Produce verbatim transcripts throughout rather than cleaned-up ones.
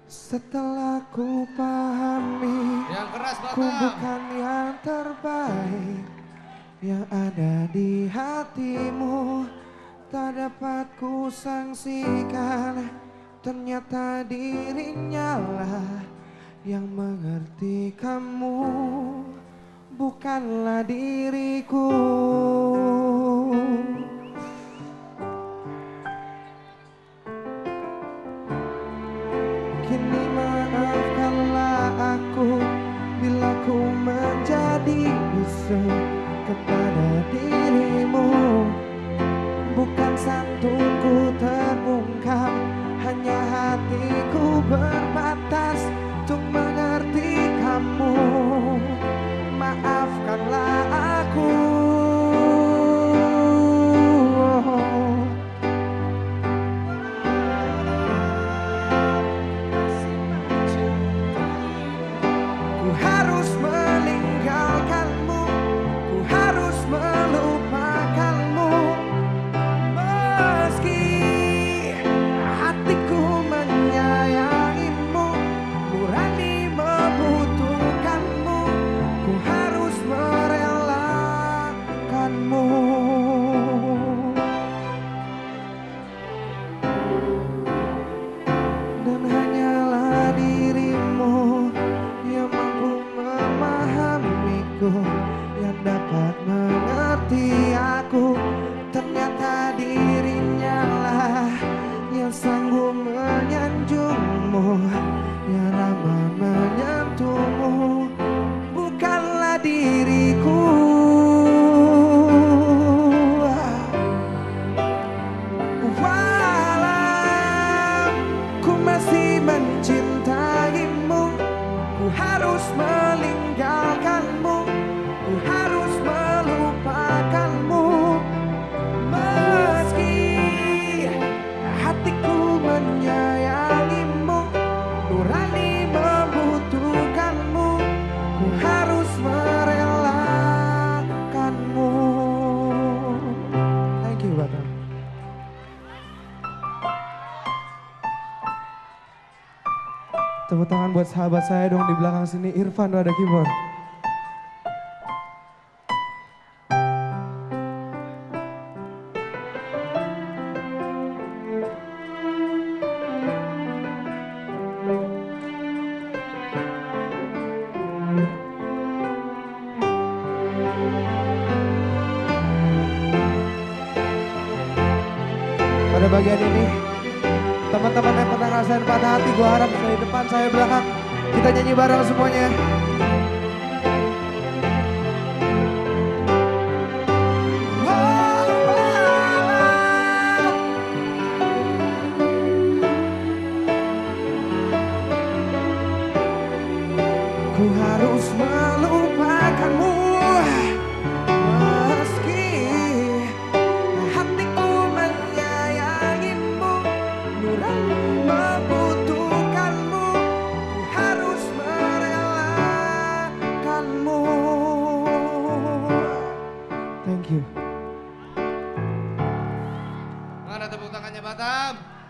Setelah ku pahami, yang keras, ku bukan yang terbaik yang ada di hatimu. Tak dapat ku sangsikan, ternyata dirinya lah yang mengerti kamu, bukanlah diriku. Kini maafkanlah aku bila ku menjadi bisu kepada dirimu. Bukan santunku terbungkam, hanya hatiku berbatas untuk mengerti kamu. Maafkanlah aku. Ku harus meninggalkanmu, ku harus melupakanmu. Meski hatiku menyayangimu, nurani membutuhkanmu, ku harus merelakanmu. Dan hanyalah dirimu yang mampu memahamiku, yang dapat mengerti aku. Ternyata dirinya lah yang sanggup menyanjungmu, yang ramah menyentuhmu, bukanlah diriku. Walau ku masih mencintaimu, ku harus meninggalkanmu, ku harus melupakanmu. Meski hatiku menyayangimu, nurani membutuhkanmu, ku harus merelakanmu. Thank you, Batam. Tepuk tangan buat sahabat saya dong di belakang sini, Irfan tuh ada keyboard. Pada bagian ini, teman-teman yang pernah ngerasain patah hati, gue harap dari depan, saya belakang, kita nyanyi bareng semuanya. Ku harus melupakanmu, meski hatiku menyayangimu, nurani membutuhkanmu, ku harus merelakanmu. Thank you. Mana tepuk tangannya Batam?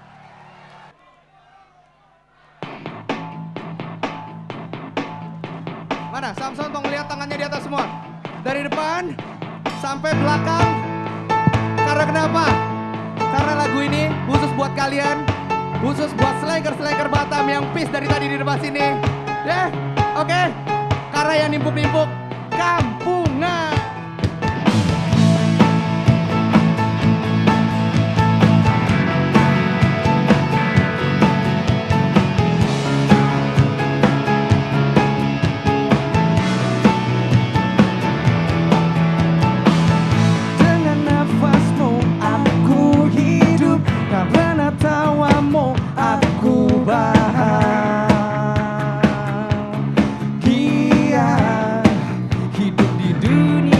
Mana Samson, tolong lihat tangannya di atas semua. Dari depan sampai belakang. Karena kenapa? Karena lagu ini khusus buat kalian, khusus buat slanker-slanker Batam yang peace dari tadi di depan sini. Ya, yeah? Oke. Okay? Karena yang nimpuk-nimpuk kampungan. Tawamu aku bahagia hidup di dunia.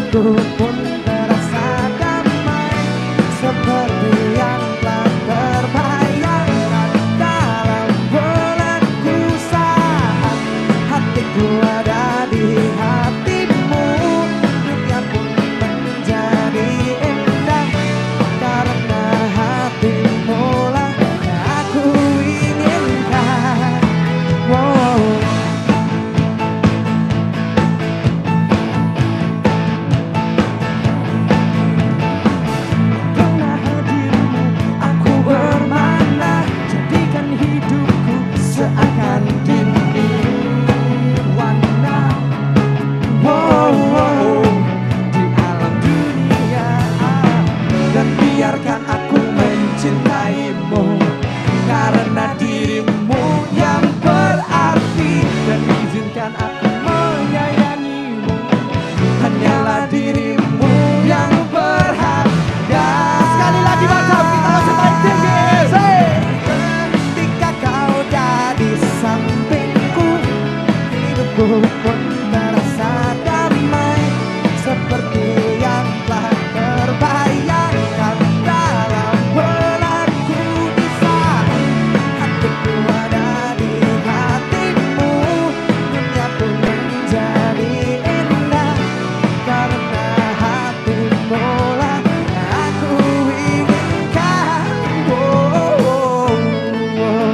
hidupku pun terasa damai, seperti yang telah terbayangkan dalam belenggu saat hatiku ada di hatimu. Dunia pun menjadi indah karena hatimu lah aku inginkan. Wow. Karena hadirmu aku bermakna, jadikan hidupku seakan dinding warna. Wow, wow, di alam dunia, dan biarkan aku mencintaimu karena dirimu yang berarti, dan izinkan aku menyayangimu, hanyalah dirimu yang berharga. Sekali lagi macam kita langsung naik tinggi. Say. Ketika kau ada di sampingku, hidupku pun terasa damai, seperti yang telah terbayangkan dalam belenggu di saat hatiku ada di hatimu. Dunia pun menjadi indah karena hatimu lah aku inginkan. Oh, oh, oh.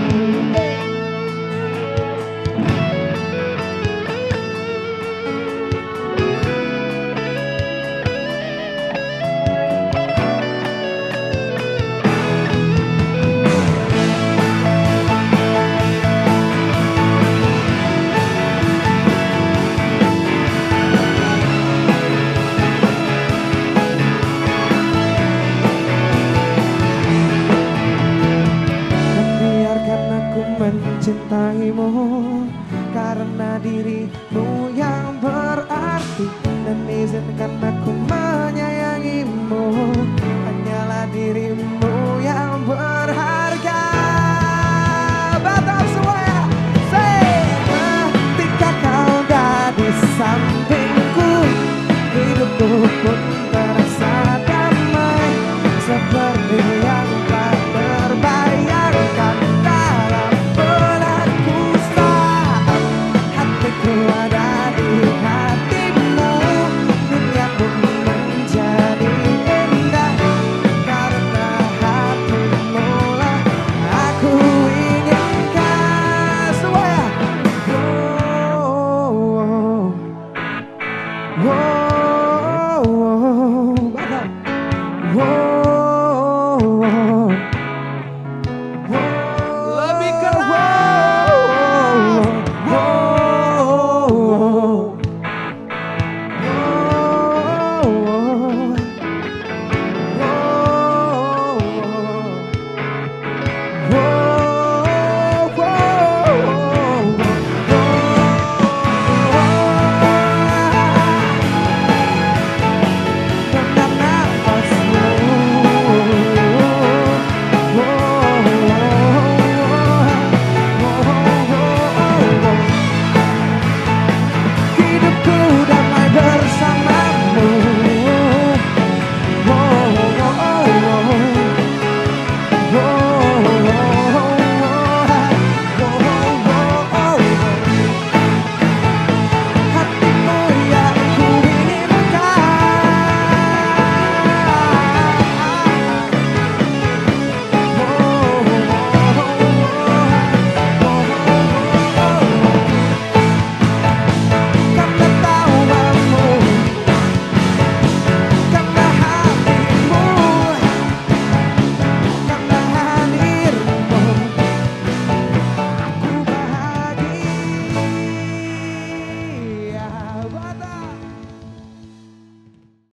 Dan biarkan aku mencintaimu karena dirimu yang berarti, dan izinkan aku menyayangimu, hanyalah dirimu yang berharga. Batam semua ya. Say. Ketika kau ada di sampingku, hidupku pun terasa